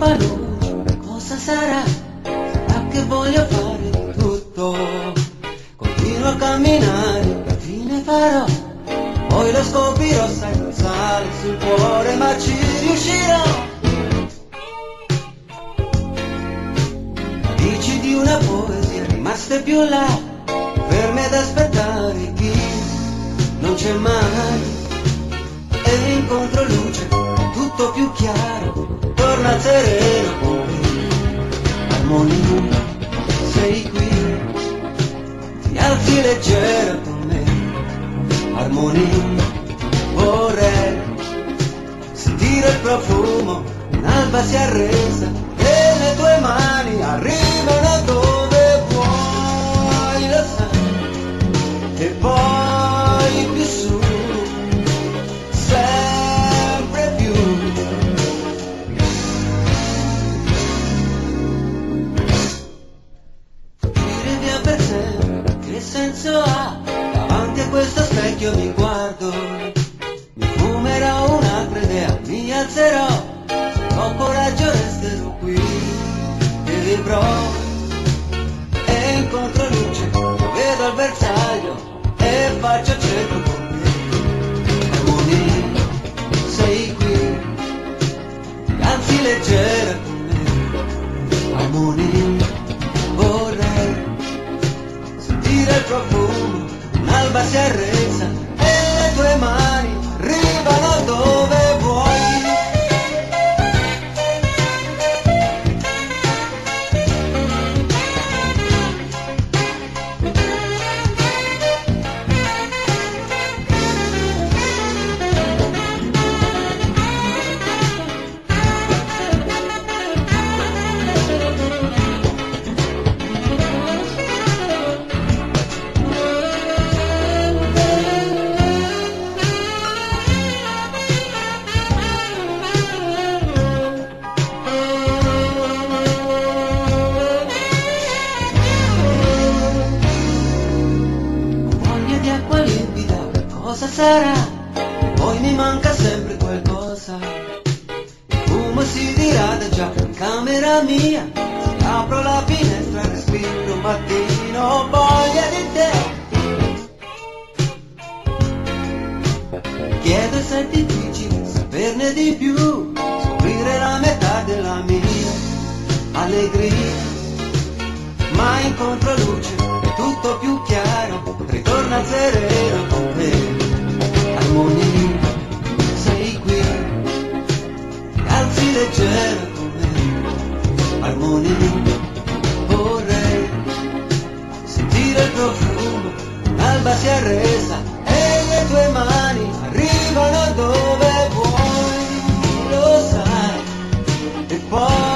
fa luce, cosa sarà? Sarà che voglio fare di tutto, continuo a camminare, che fine farò? Poi lo scoprirò, sai, non sale sul cuore, ma ci riuscirò. Dici di una poesia, rimaste più là, ferme ad aspettare chi non c'è mai. E in controluce tutto più chiaro, torna sereno con me. Armonia, sei qui, ti alzi leggera con me. Armonia, vorrei sentire il profumo, un'alba si è arresa e le tue mani arrivano dove vuoi, lo sai, e poi più su, sempre più. Fuggire via per sempre, che senso ha? Davanti a questo specchio mi guardo, mi fumerò un'altra idea, mi alzerò, se ho coraggio resterò qui e vivrò. E in controluce vedo il bersaglio e faccio centro con te. Armonia, sei qui, ti alzi leggera con me. Armonia, vorrei sentire il profumo, un'alba si è arresa e le tue mani arrivano dove vuoi. Cosa sarà? Poi mi manca sempre qualcosa. Il fumo si dirada già in camera mia. Se apro la finestra respiro un mattino, ho voglia di te. Chiedo se è difficile saperne di più, scoprire la metà della mia allegria. Ma in controluce è tutto più chiaro, ritorna al sereno con me. Armonia, sei qui, ti alzi leggera con me. Armonia, vorrei sentire il profumo, un'alba si è arresa e le tue mani arrivano dove vuoi, lo sai, e poi